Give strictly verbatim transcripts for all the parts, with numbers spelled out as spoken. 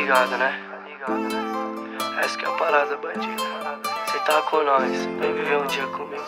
ligado, né? Essa que é a parada, bandida. Cê tá com nós, vem viver um dia comigo.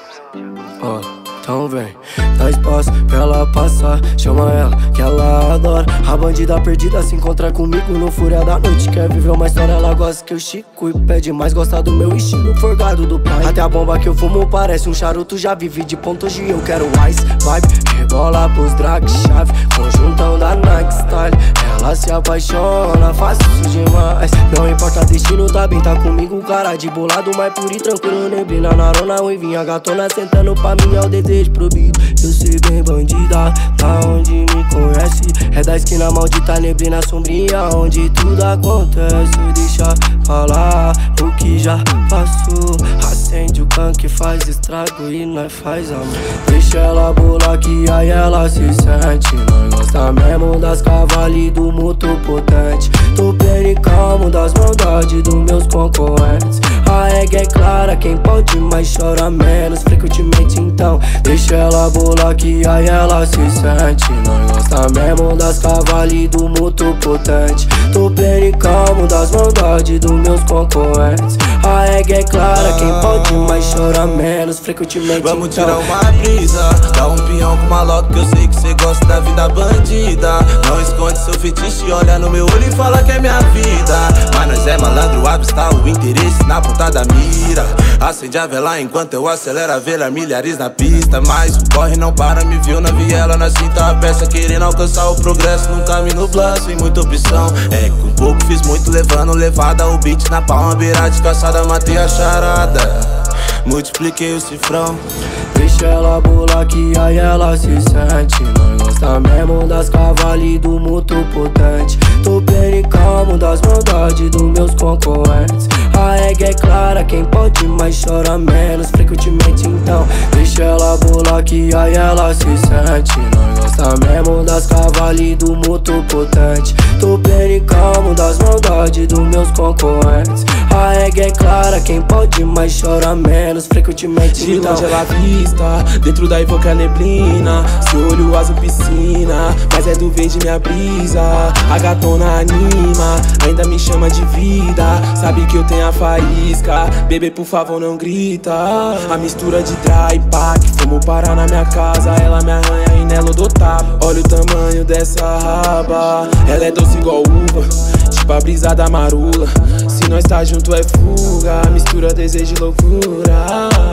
Ó, oh, então vem, dá espaço pra ela passar. Chama ela, que ela adora. A bandida perdida se encontra comigo no Fúria da Noite. Quer viver uma história, ela gosta que eu chico. E pede mais, gosta do meu estilo forgado do pai. Até a bomba que eu fumo parece um charuto. Já vivi de ponto, hoje eu quero ice vibe. Rebola pros drag chave, conjuntão da Nike Style. Ela se apaixona, fácil demais. Não importa destino, tá bem, tá comigo. Cara de bolado, mas puro e tranquilo. Neblina na rona, ruivinha gatona sentando pra mim é o desejo proibido. Eu sei bem bandida, tá onde me conhece. É da esquina maldita, neblina sombria, onde tudo acontece. Deixa falar o que já passou. Acende o can que faz estrago e nós faz amor. Deixa ela bolar que aí ela se sente. Nós gosta mesmo das cavali do motor potente. Tô bem e calmo das maldades dos meus concorrentes. A regra é clara, quem pode mais chora menos frequentemente, então deixa ela bolar que aí ela se sente. Nós gosta mesmo das cavali do motor potente. Tô bem e calmo das maldades dos meus concorrentes. A regra é clara, quem pode mais chora menos frequentemente, vamos então. tirar uma brisa, dá um pinhão com maloca que eu sei que cê gosta da vida bandida. Não esconde seu fetiche, olha no meu olho e fala que é minha vida. Mas nós é malandro, avista o interesse na ponta da mira. Acende a vela enquanto eu acelero a vela, milhares na pista. Mas o corre não para, me viu na viela, na cinta a peça, querendo alcançar o progresso num caminho blando, sem muita opção. É com pouco fiz muito, levando levada, o beat na palma, beira de caçada, matei a charada, multipliquei o cifrão. Deixa ela bolar que aí ela se sente. Nós gosta mesmo das cavali do motor potente. Tô bem e calmo das maldades dos meus concorrentes. A regra é clara, quem pode mais chora menos frequentemente, então deixa ela bolar que aí ela se sente. Nós gosta mesmo das cavali do motor potente. Tô bem e calmo das maldades dos meus concorrentes. A regra é clara, quem pode mais chora menos frequentemente, de então. longe ela vista, dentro da evoca a neblina. Seu olho azul piscina, mas é do verde minha brisa. A gatona anima, ainda me chama de vida. Sabe que eu tenho a faísca, bebê por favor não grita. A mistura de dry pack, fumo parar na minha casa. Ela me arranha e nela eu dou tapa. Olha o tamanho dessa raba, ela é doce igual uva, tipo a brisa da marula. Se nós tá junto é fuga, mistura desejo e loucura.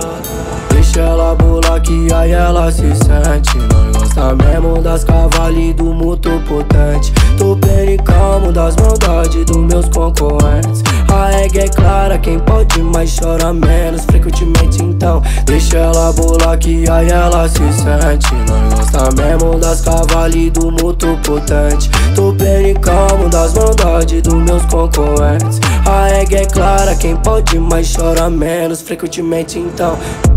Deixa ela bolar que aí ela se sente. Nós gosta mesmo das cavali do motor potente. Tô bem e calmo das maldades dos meus concorrentes. A regra é clara, quem pode mais chora menos frequentemente, então deixa ela bolar que aí ela se sente. Nós gosta mesmo das cavali do motor potente. Tô bem e calmo das maldades dos meus concorrentes. A regra é clara, quem pode mais chora menos frequentemente, então.